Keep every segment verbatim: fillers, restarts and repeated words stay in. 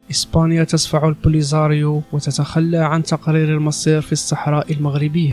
إسبانيا تدفع البوليزاريو وتتخلى عن تقرير المصير في الصحراء المغربية.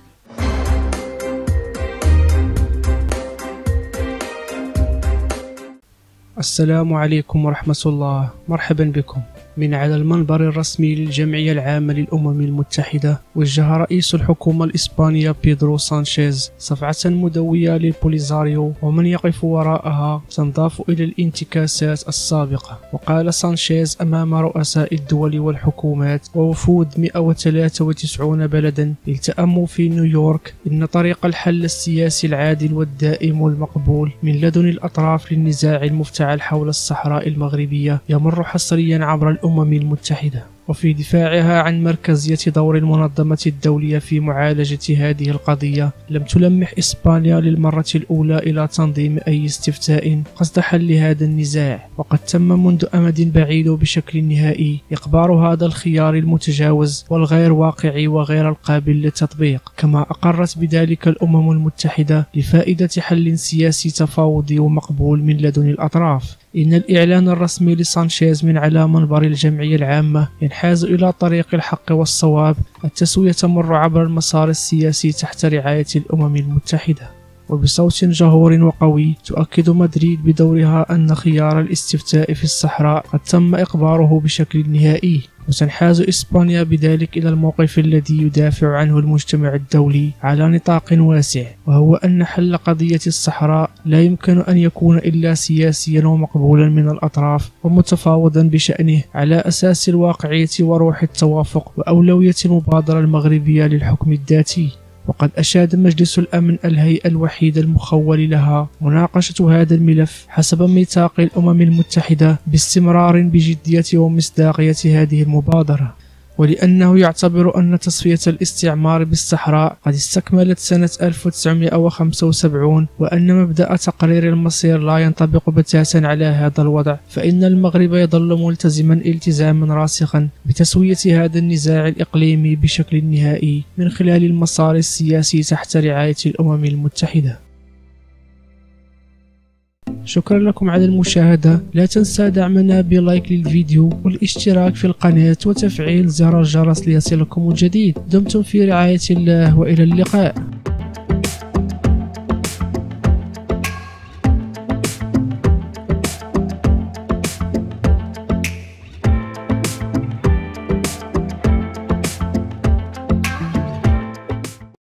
السلام عليكم ورحمة الله، مرحبا بكم. من على المنبر الرسمي للجمعية العامة للأمم المتحدة، وجه رئيس الحكومة الإسبانية بيدرو سانشيز صفعة مدوية للبوليزاريو ومن يقف وراءها تنضاف إلى الانتكاسات السابقة. وقال سانشيز أمام رؤساء الدول والحكومات ووفود مئة وثلاثة وتسعين بلدا التأموا في نيويورك إن طريق الحل السياسي العادل والدائم والمقبول من لدن الأطراف للنزاع المفتعل حول الصحراء المغربية يمر حصريا عبر الأمم المتحدة، وفي دفاعها عن مركزية دور المنظمة الدولية في معالجة هذه القضية لم تلمح إسبانيا للمرة الأولى إلى تنظيم أي استفتاء قصد حل هذا النزاع، وقد تم منذ أمد بعيد بشكل نهائي إقبار هذا الخيار المتجاوز والغير واقعي وغير القابل للتطبيق، كما أقرت بذلك الأمم المتحدة لفائدة حل سياسي تفاوضي ومقبول من لدن الأطراف. إن الإعلان الرسمي لسانشيز من على منبر الجمعية العامة ينحاز إلى طريق الحق والصواب. التسوية تمر عبر المسار السياسي تحت رعاية الأمم المتحدة، وبصوت جهور وقوي تؤكد مدريد بدورها أن خيار الاستفتاء في الصحراء قد تم إقباره بشكل نهائي، وتنحاز إسبانيا بذلك إلى الموقف الذي يدافع عنه المجتمع الدولي على نطاق واسع، وهو أن حل قضية الصحراء لا يمكن أن يكون إلا سياسيا ومقبولا من الأطراف ومتفاوضا بشأنه على أساس الواقعية وروح التوافق وأولوية المبادرة المغربية للحكم الذاتي. وقد أشاد مجلس الأمن الهيئة الوحيدة المخول لها مناقشة هذا الملف حسب ميثاق الأمم المتحدة باستمرار بجدية ومصداقية هذه المبادرة، ولأنه يعتبر أن تصفية الاستعمار بالصحراء قد استكملت سنة ألف وتسعمئة وخمسة وسبعين، وأن مبدأ تقرير المصير لا ينطبق بتاتا على هذا الوضع، فإن المغرب يظل ملتزما التزاما راسخا بتسوية هذا النزاع الإقليمي بشكل نهائي من خلال المسار السياسي تحت رعاية الأمم المتحدة. شكرا لكم على المشاهدة، لا تنسى دعمنا بلايك للفيديو والاشتراك في القناة وتفعيل زر الجرس ليصلكم الجديد. دمتم في رعاية الله وإلى اللقاء.